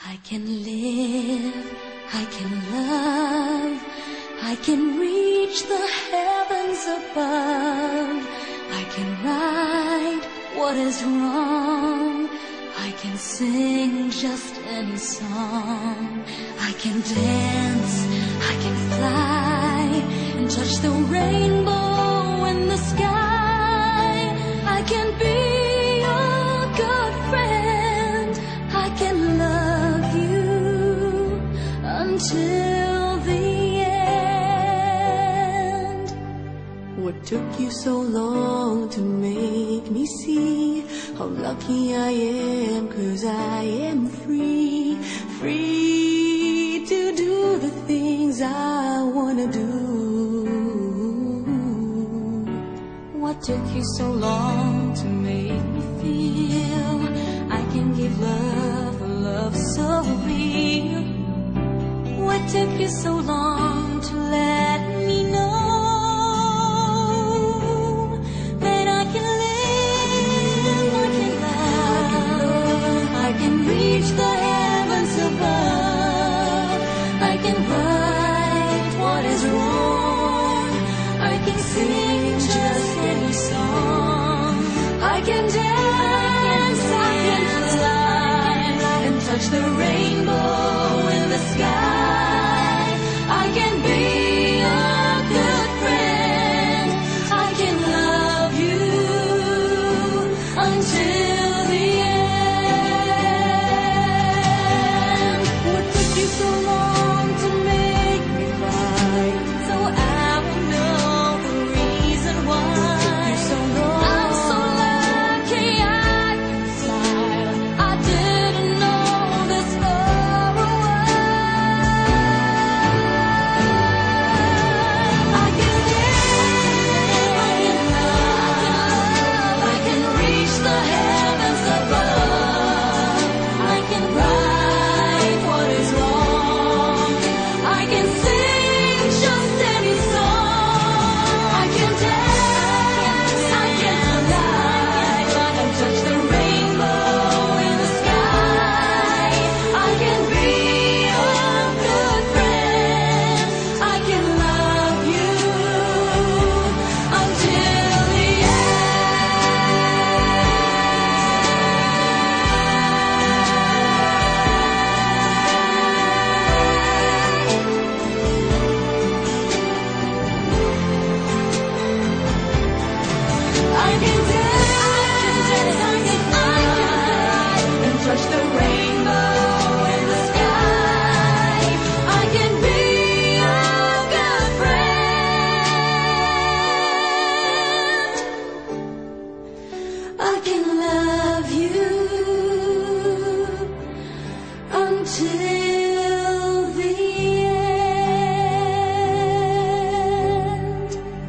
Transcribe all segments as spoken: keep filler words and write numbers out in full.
I can live, I can love, I can reach the heavens above. I can right what is wrong, I can sing just any song. I can dance, I can fly, and touch the rainbow in the sky. I can be your good friend, I can love you until the end. What took you so long to make me see how lucky I am? 'Cause I am free, free to do the things I wanna do. What took you so long to make me feel I can give love, a love so real? What took you so long to let me know that I can live, I can love, I can reach the heavens above. I can right what is wrong, I can sing just any song. I can dance, I can fly, and touch the rainbow in the sky. I can be a good friend, I can love you until the end. What took you so long to make me cry? So I will know the reason why. So I'm so lucky I can smile. I didn't know this for a while. I can live, I can love, I can reach the heavens above. I can right what is wrong, I can sing just any song. I can dance, I can fly, and touch the rainbow in the sky. I can be a good friend, I can love you until the I can dance, I can fly, and touch the rainbow in the sky. I can be a good friend, I can love you until the end.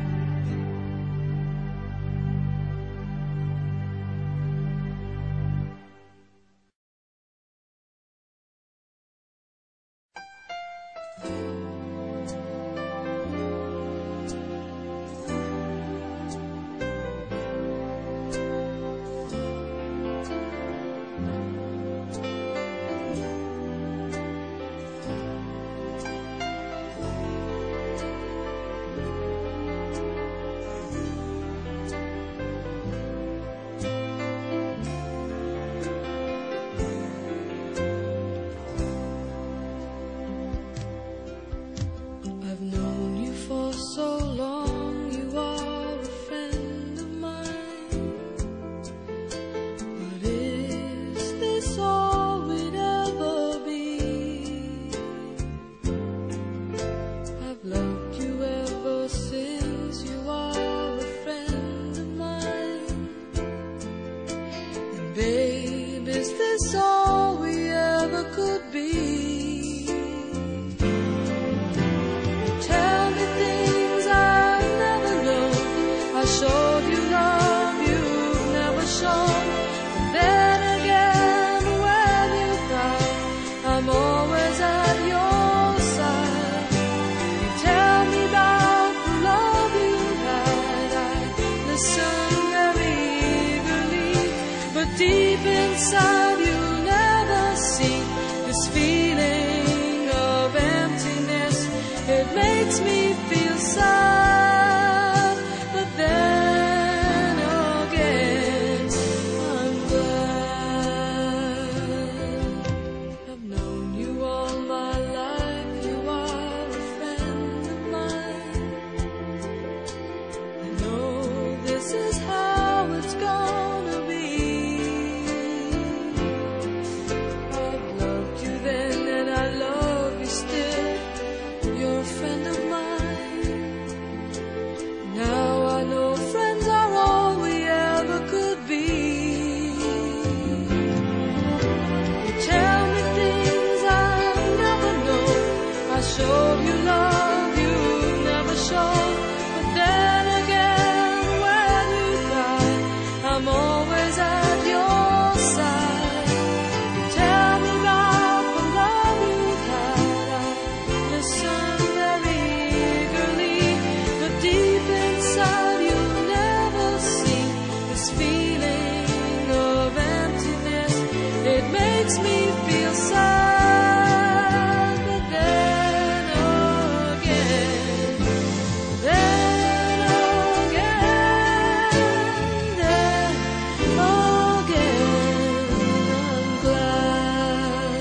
I've known you for so long, you are a friend of mine. But is this all we'd ever be? I've loved you ever since, you are a friend of mine. And babe, is this all we ever could be? Tell me things I've never known. I showed you love you've never shown. And then again, when you cry, I'm always at your side. You tell me about the love you had. I listen very eagerly, but deep inside it makes me feel sad. But then again, then again, then again, I'm glad.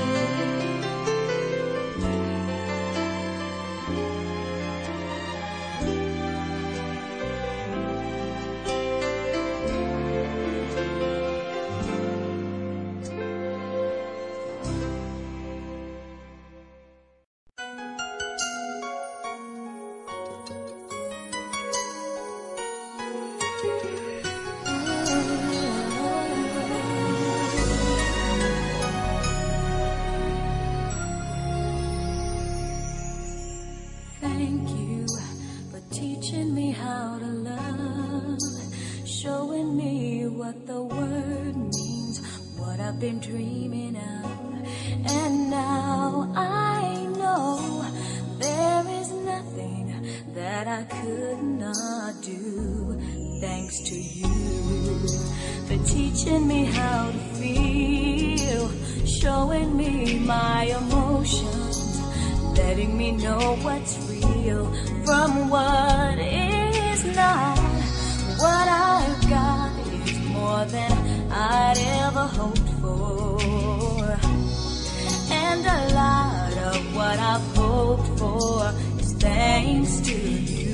Thank you for teaching me how to love, showing me what the word means, what I've been dreaming of. And now I know there is nothing that I could not do. Thanks to you for teaching me how to feel, showing me my emotions, letting me know what's real from what is not. What I've got is more than I'd ever hoped for, and a lot of what I've hoped for is thanks to you.